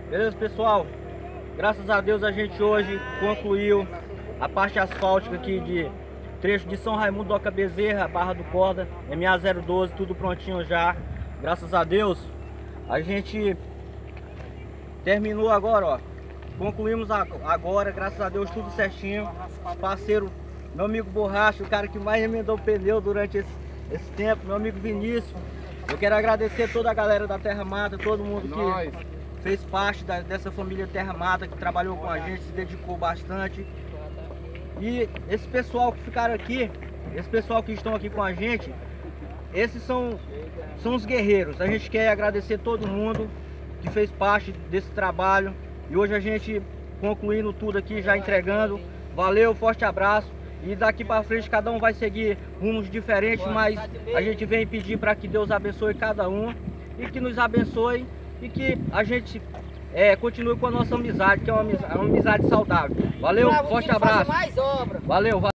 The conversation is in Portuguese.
Beleza, pessoal? Graças a Deus a gente hoje concluiu a parte asfáltica aqui de trecho de São Raimundo do Oca Bezerra, Barra do Corda, MA012, tudo prontinho já. Graças a Deus a gente terminou agora, ó. Concluímos agora, graças a Deus, tudo certinho. Parceiro, meu amigo Borracha, o cara que mais remendou o pneu durante esse tempo, meu amigo Vinícius. Eu quero agradecer toda a galera da Terra Mata, todo mundo que fez parte dessa família Terra Mata, que trabalhou com a gente, se dedicou bastante. E esse pessoal que ficaram aqui, esse pessoal que estão aqui com a gente, esses são os guerreiros. A gente quer agradecer todo mundo que fez parte desse trabalho. E hoje a gente concluindo tudo aqui, já entregando. Valeu, forte abraço. E daqui para frente cada um vai seguir rumos diferentes, mas a gente vem pedir para que Deus abençoe cada um e que nos abençoe e que a gente continue com a nossa amizade, que é uma amizade saudável. Valeu, forte abraço. Valeu.